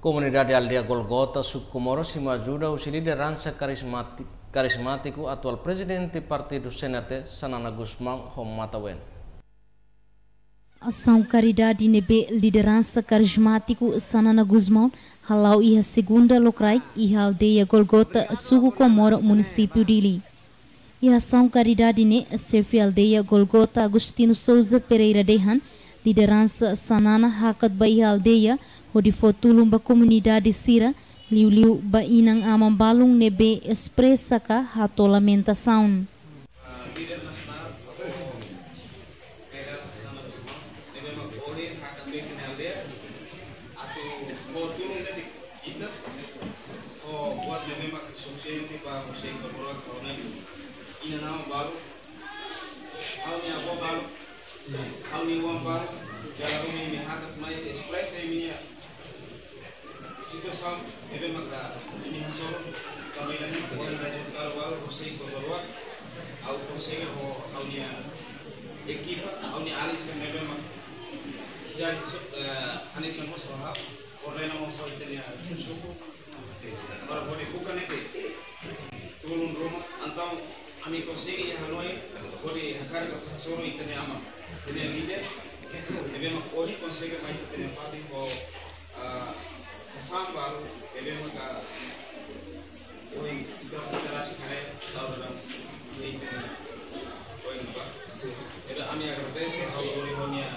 Comunidade Aldeia Golgota, Sucumoro, cima ajuda o liderança carismático atual presidente do Partido CNT, Sanana Guzmão, Matawen. Ação Caridade nebe liderança carismático Sanana Guzmão, halau iha segunda locrai iha Aldeia Golgota, Sucumoro, município de Ili. Iha ação Caridade ne serve Aldeia Golgota Agostino Souza Pereira Dehan, liderança Sanana hakat ba iha aldeia, hodi fotulum ba comunidade Sira, liu ba inang amambalung nebe expressa ka hato lamentação. Situação é bem marcada. Ini hasil kami ini resultado baru Jose Cordoba, au consegue a unia equipa, a unia Alex é bem marcada. Já Alex não só ha, ordena não só italiana, suco. Para poder bukan itu, turun rumah, então a mim consegue a Hanoi poder hakar ke pasoro italiana, italiana líder, é bem marcada. Hoje consegue mais italiana parte com Sesama baru, ele maka oi kita federasi kare tahu dalam ini oi apa, ele kami agradece ao Bolivia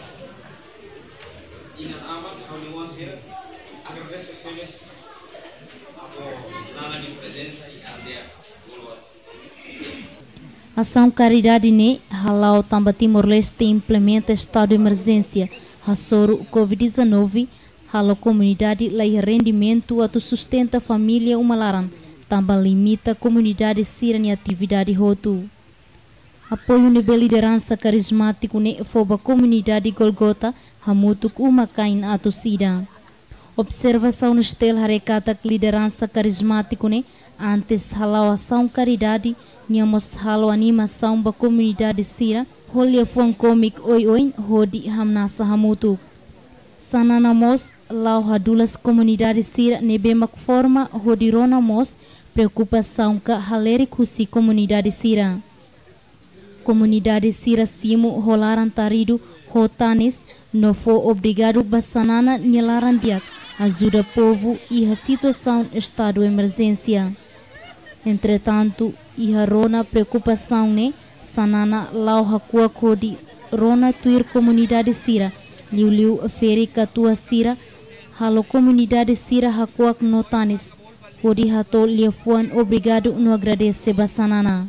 ingat amat ao Liwan sih agradece feliz aku nana di presença e aldeia Golgota. Ação Caridade ne halau tambah Timor-Leste implementa estado de emergência hasoro COVID-19. Halo comunidade lai rendimento atu sustenta família umalaran, também limita comunidade sira ni atividade hotu. Apoio nebe liderança carismático ne foba comunidade Golgota hamutuk umakain atu sida. Observação no estel harekata liderança carismático ne antes halau ação caridade niamos halo animação ba comunidade sira holia fuang komik oi hodi hamnasa hamutuk. Sanana mos lau hadulas comunidade sira nebemak forma hodirona mos preocupação ka halerik husi comunidade sira. Comunidade sira simu holaran taridu hotanes no fo obrigado basanana nyelaran diak ajuda povo e a situação estado emergência. Entretanto, iha rona preocupação ne sanana lau hakua kodi rona tuir comunidade sira liu feri katua sira halo comunidade sira hakuak notanes kodi hato liafuan obrigado no agradece basanana.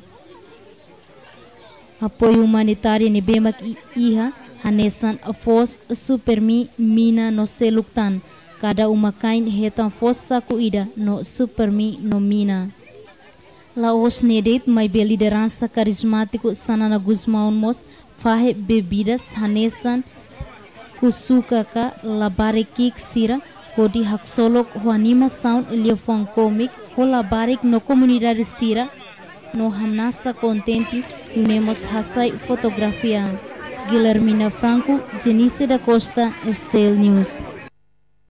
Apoio humanitário ni bemak iha hanesan fos supermi mina no seluktan kada umakain hetan fossa kuida no supermi no mina. Laos nedet mai be liderança carismático Sanana Guzmão mos fahe bebidas hanesan kusuka ka labarekik sira kodi haksolok ho animação liofang komik ho labarek no comunidade sira no hamnasa contente unemos hasai fotografia. Guilhermina Franco, Jenice da Costa, Estel News.